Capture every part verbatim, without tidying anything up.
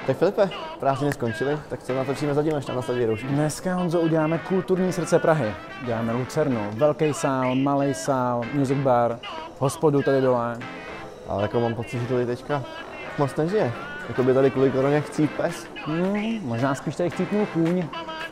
Tak Filipe, prázdniny skončily, tak co natočíme zatím, až tam nasadí roušky? Dneska, Honzo, uděláme kulturní srdce Prahy. Děláme Lucernu, velký sál, malý sál, music bar, hospodu tady dole. Ale jako mám pocit, že to teďka moc nežije. Jako by tady kvůli koroně chcít pes. Hmm, možná spíš tady chcípnul kůň.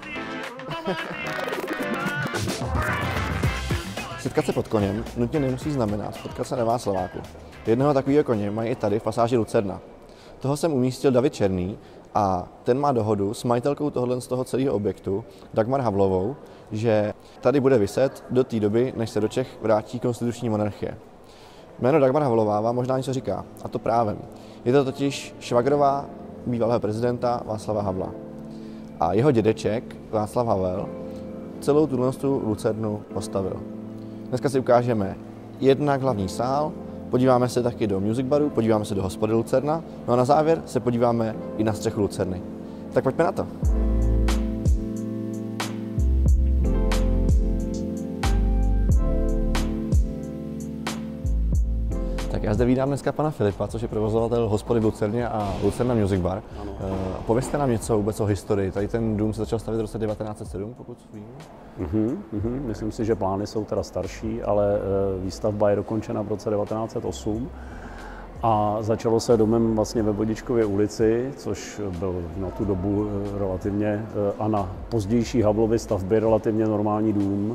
Setkat se pod koněm nutně nemusí znamenat potkat se na Václaváku. Jednoho takového koně mají i tady v pasáži Lucerna. Toho jsem umístil David Černý a ten má dohodu s majitelkou tohohle z toho celého objektu, Dagmar Havlovou, že tady bude viset do té doby, než se do Čech vrátí konstituční monarchie. Jméno Dagmar Havlová vám možná něco říká, a to právem. Je to totiž švagrová bývalého prezidenta Václava Havla. A jeho dědeček Václav Havel celou tuhle Lucernu postavil. Dneska si ukážeme jednak hlavní sál, podíváme se taky do music baru, podíváme se do hospody Lucerna, no a na závěr se podíváme i na střechu Lucerny. Tak pojďme na to. Tak já zde vídám dneska pana Filipa, což je provozovatel hospody v Lucerně a Lucerna Music Bar. Ano. Povězte nám něco vůbec o historii. Tady ten dům se začal stavět v roce devatenáct set sedm, pokud vím. Uh-huh, uh-huh. Myslím si, že plány jsou teda starší, ale výstavba je dokončena v roce devatenáct set osm. A začalo se domem vlastně ve Vodičkově ulici, což byl na tu dobu relativně a na pozdější Havlovy stavby relativně normální dům.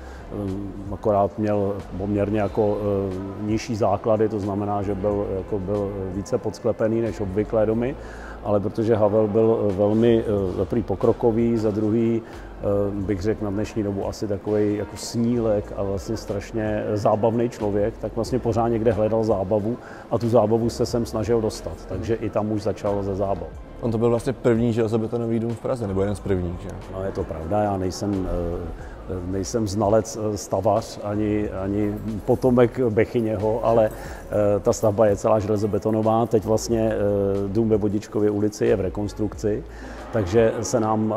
Akorát měl poměrně jako nižší základy, to znamená, že byl, jako byl více podsklepený než obvyklé domy, ale protože Havel byl velmi za prvý pokrokový, za druhý bych řekl na dnešní dobu asi takový jako snílek a vlastně strašně zábavný člověk, tak vlastně pořád někde hledal zábavu a tu zábavu se sem snažil dostat, takže i tam už začal ze zábav. On to byl vlastně první železobetonový dům v Praze, nebo jeden z prvních, že? No je to pravda, já nejsem, nejsem znalec stavař ani, ani potomek Bechyněho, ale ta stavba je celá železobetonová. Teď vlastně dům ve Vodičkově ulici je v rekonstrukci, takže se nám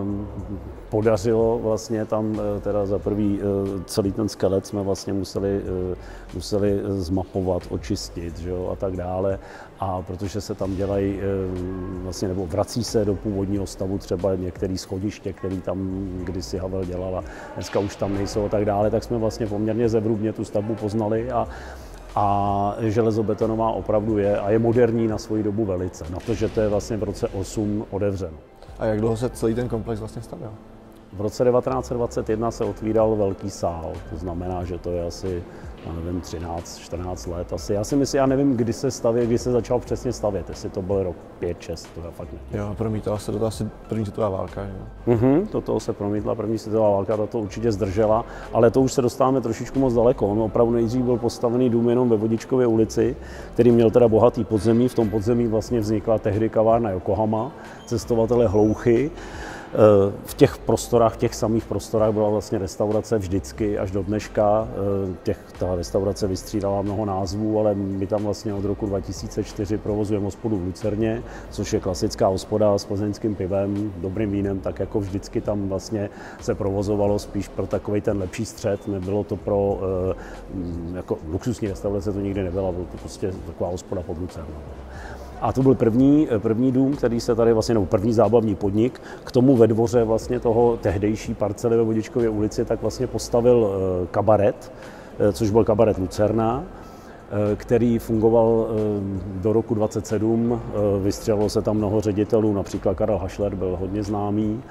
podařilo vlastně tam teda za prvý celý ten skelet jsme vlastně museli, museli zmapovat, očistit, že jo, a tak dále. A protože se tam dělají vlastně, nebo vrací se do původního stavu třeba některé schodiště, který tam kdysi Havel dělala, dneska už tam nejsou a tak dále, tak jsme vlastně poměrně zevrubně tu stavbu poznali a A železobetonová opravdu je a je moderní na svoji dobu velice, na to, že to je vlastně v roce osm otevřeno. A jak dlouho se celý ten komplex vlastně stavěl? V roce devatenáct set dvacet jedna se otvíral velký sál, to znamená, že to je asi, já nevím, třináct čtrnáct let asi. Já si myslím, já nevím, kdy se stavěl, kdy se začal přesně stavět, jestli to byl rok pět šest, to já fakt nevím. Jo, promítala se do toho asi první světová válka, že? Mhm, do toho se promítla první světová válka, ta to určitě zdržela, ale to už se dostáváme trošičku moc daleko. On opravdu nejdřív byl postavený dům jenom ve Vodičkově ulici, který měl teda bohatý podzemí, v tom podzemí vlastně vznikla tehdy kavárna Yokohama, cestovatele Hlouchy. V těch prostorách, v těch samých prostorách byla vlastně restaurace vždycky až do dneška. Těch, ta restaurace vystřídala mnoho názvů, ale my tam vlastně od roku dva tisíce čtyři provozujeme hospodu v Lucerně, což je klasická hospoda s plzeňským pivem, dobrým vínem, tak jako vždycky tam vlastně se provozovalo spíš pro takový ten lepší střed, nebylo to pro jako luxusní restaurace, to nikdy nebyla, bylo to prostě taková hospoda pod Lucernou. A to byl první, první dům, který se tady vlastně, nebo první zábavní podnik, k tomu ve dvoře vlastně toho tehdejší parcely ve Vodičkově ulici, tak vlastně postavil kabaret, což byl kabaret Lucerna, který fungoval do roku dvacet sedm, vystřelilo se tam mnoho ředitelů, například Karel Hašler byl hodně známý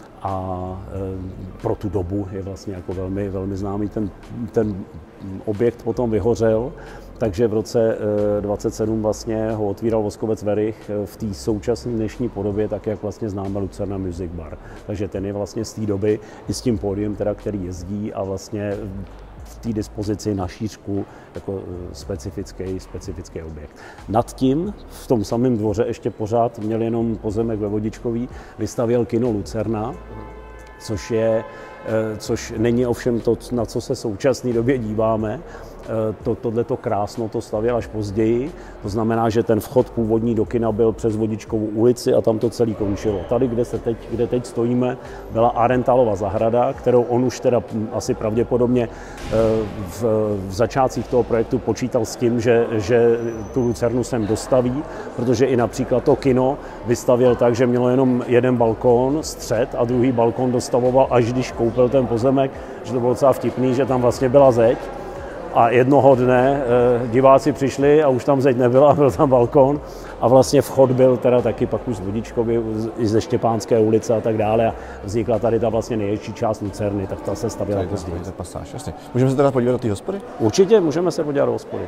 a pro tu dobu je vlastně jako velmi, velmi známý. Ten, ten objekt potom vyhořel, takže v roce dvacet sedm vlastně ho otvíral Voskovec Werich v té současné dnešní podobě, tak jak vlastně známe Lucerna Music Bar. Takže ten je vlastně z té doby i s tím pódiem, teda, který jezdí a vlastně v té dispozici na šířku jako specifický, specifický objekt. Nad tím, v tom samém dvoře ještě pořád měl jenom pozemek ve Vodičkový, vystavěl kino Lucerna, což je, což není ovšem to, na co se v současné době díváme. to, tohleto krásno to stavěl až později. To znamená, že ten vchod původní do kina byl přes Vodičkovou ulici a tam to celé končilo. Tady, kde, se teď, kde teď stojíme, byla Arentalova zahrada, kterou on už teda asi pravděpodobně v, v začátcích toho projektu počítal s tím, že, že tu lucernu sem dostaví, protože i například to kino vystavěl tak, že mělo jenom jeden balkón, střed, a druhý balkón dostavoval, až když koupil ten pozemek, že to bylo docela vtipný, že tam vlastně byla zeď. A jednoho dne e, diváci přišli a už tam zeď nebyla, byl tam balkón a vlastně vchod byl teda taky pak už z Vodičkovy, i ze Štěpánské ulice a tak dále a vznikla tady ta vlastně největší část lucerny, tak ta se stavěla později. Pasáž, jasně. Můžeme se teda podívat do té hospody? Určitě, můžeme se podívat do hospody.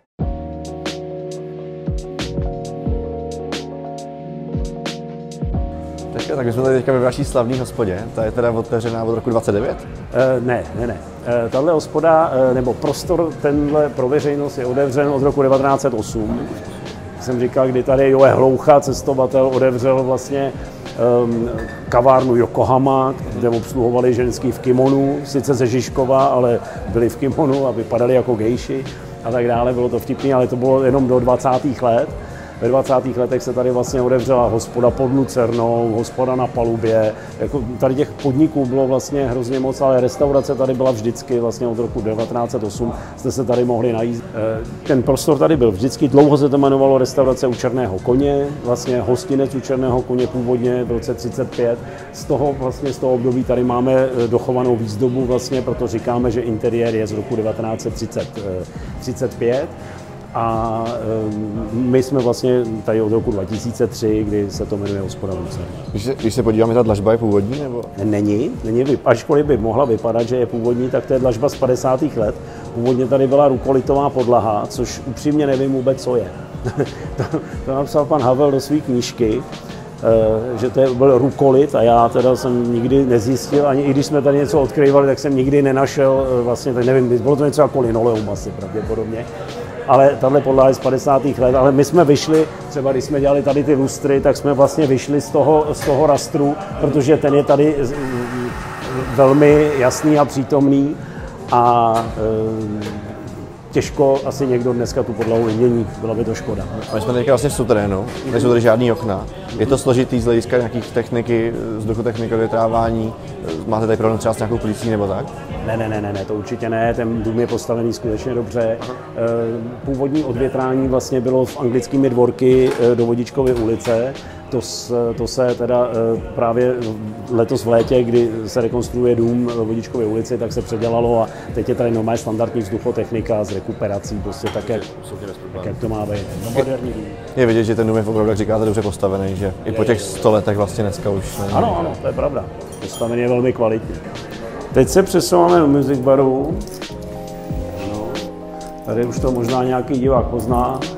Tak my jsme tady teďka ve vaší slavné hospodě, ta je teda otevřená od roku dvacet devět? E, ne, ne, ne. E, tahle hospoda, e, nebo prostor tenhle pro veřejnost je otevřen od roku devatenáct set osm. Jsem říkal, kdy tady Joe Hloucha, cestovatel, otevřel vlastně um, kavárnu Yokohama, kde obsluhovali ženský v kimonu, sice ze Žižkova, ale byli v kimonu a vypadali jako gejši a tak dále. Bylo to vtipný, ale to bylo jenom do dvacátých let. Ve dvacátých letech se tady vlastně otevřela hospoda pod Lucernou, hospoda na palubě. Jako tady těch podniků bylo vlastně hrozně moc, ale restaurace tady byla vždycky vlastně od roku devatenáct set osm. Jste se tady mohli najít. Ten prostor tady byl vždycky, dlouho se to jmenovalo restaurace u Černého koně, vlastně hostinec u Černého koně původně v roce třicet pět. Z toho vlastně z toho období tady máme dochovanou výzdobu vlastně, proto říkáme, že interiér je z roku devatenáct set třicet pět. A my jsme vlastně tady od roku dva tisíce tři, kdy se to jmenuje hospoda Lucerna. Když se, když se podíváme, ta dlažba je původní, nebo? Není, není, ačkoliv by mohla vypadat, že je původní, tak to je dlažba z padesátých let. Původně tady byla rukolitová podlaha, což upřímně nevím vůbec, co je. to, to napsal pan Havel do své knížky, že to byl rukolit a já teda jsem nikdy nezjistil, ani i když jsme tady něco odkrývali, tak jsem nikdy nenašel, vlastně, tak nevím, bylo to něco jako linoleum asi pravděpodobně. Ale tahle podlaha je z padesátých let, ale my jsme vyšli, třeba když jsme dělali tady ty lustry, tak jsme vlastně vyšli z toho, z toho rastru, protože ten je tady velmi jasný a přítomný a e, těžko asi někdo dneska tu podlahu vymění, byla by to škoda. My jsme teďka vlastně v suterénu, nejsou tady žádný okna. Je to složitý z hlediska nějakých techniky, vzduchotechniky, větrávání? Máte tady problém třeba s nějakou plící nebo tak? Ne, ne, ne, ne, to určitě ne, ten dům je postavený skutečně dobře. Aha. Původní odvětrání vlastně bylo v anglickými dvorky do Vodičkovy ulice. To, to se teda právě letos v létě, kdy se rekonstruuje dům v Vodičkově ulici, tak se předělalo a teď je tady normálně standardní vzduchotechnika s rekuperací, prostě tak, jak, tak, jak to má být. No, moderní dům. Je vidět, že ten dům je opravdu, jak říkáte, dobře postavený, že i po těch sto letech vlastně dneska už není. Ano, ano, to je pravda. Postavený je velmi kvalitní. Teď se přesouváme do Music Baru. No, tady už to možná nějaký divák pozná.